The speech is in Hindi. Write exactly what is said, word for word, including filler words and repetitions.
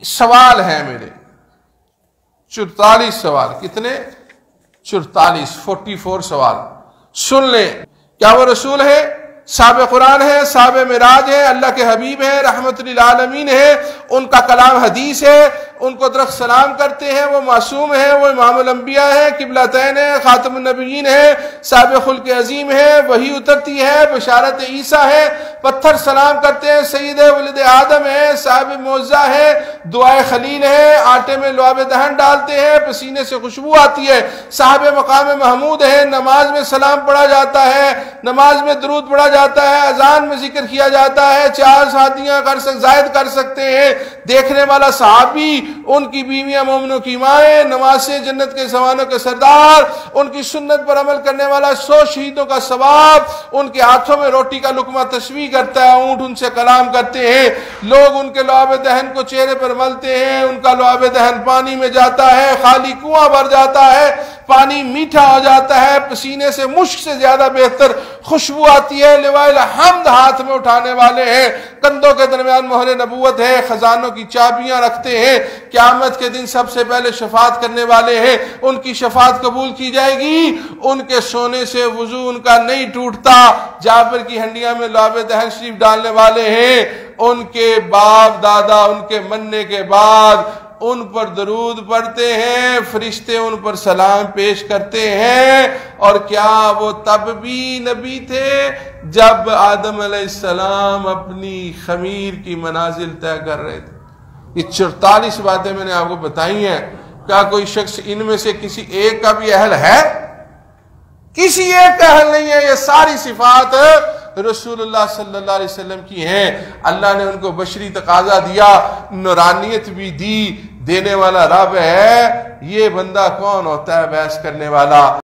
सवाल है मेरे, चौतालीस सवाल। कितने? चौतालीस, फोर्टी फोर सवाल। सुन ले, क्या वो रसूल है, साहिब कुरान है, साहिब मिराज है, अल्लाह के हबीब है, रहमतुल लिल आलमीन है, उनका कलाम हदीस है, उनको दरख्त सलाम करते हैं, वो मासूम है, वो इमामुल अंबिया है, किबलतैन है, खातमुन नबिय्यीन है, साहिब खुल्क अजीम है, वही उतरती है, बशारत ईसा है, पत्थर सलाम करते हैं, सईद वलिद आदम है, साहिब मौज़ा है, दुआए खलील है, आटे में लुआब दहन डालते हैं, पसीने से खुशबू आती है, साहिब मकाम महमूद है, नमाज में सलाम पढ़ा जाता है, नमाज में दरूद पढ़ा जाता है, अजान में जिक्र किया जाता है, चार शादियां कर सक जायद कर सकते हैं, देखने वाला सहाबी, उनकी बीवियां मोमिनों की माएँ, नमाज़े जन्नत के जवानों के सरदार, उनकी सुन्नत पर अमल करने वाला सौ शहीदों का सवाब, उनके हाथों में रोटी का लुकमा तस्वीर करता है, ऊंट उनसे कलाम करते हैं, लोग उनके लुआब दहन को चेहरे पर मलते हैं, उनका लुआब दहन पानी में जाता है, खाली कुआं भर जाता है, पानी मीठा हो जाता है, पसीने से मुश्क से ज्यादा बेहतर खुशबू आती है, लिवाइल हम्द हाथ में उठाने वाले हैं, कंधों के दरमियान मोहरे नबूवत है, खजानों की चाबियां रखते हैं, क़यामत के दिन सबसे पहले शफात करने वाले हैं, उनकी शफात कबूल की जाएगी, उनके सोने से वजू उनका नहीं टूटता, जाबिर की हंडिया में लुआब दहन शरीफ डालने वाले हैं, उनके बाप दादा उनके मरने के बाद उन पर दरूद पढ़ते हैं, फरिश्ते उन पर सलाम पेश करते हैं। और क्या वो तब भी नबी थे जब आदम अलैहिस्सलाम अपनी खमीर की मनाजिल तय कर रहे थे? ये चौतालीस बातें मैंने आपको बताई हैं। क्या कोई शख्स इनमें से किसी एक का भी अहल है? किसी एक का अहल नहीं है। ये सारी सिफात रसूलुल्लाह सल्लल्लाहु अलैहि वसल्लम की हैं। अल्लाह ने उनको बशरी तकाजा दिया, नूरानियत भी दी, देने वाला रब है। ये बंदा कौन होता है बहस करने वाला?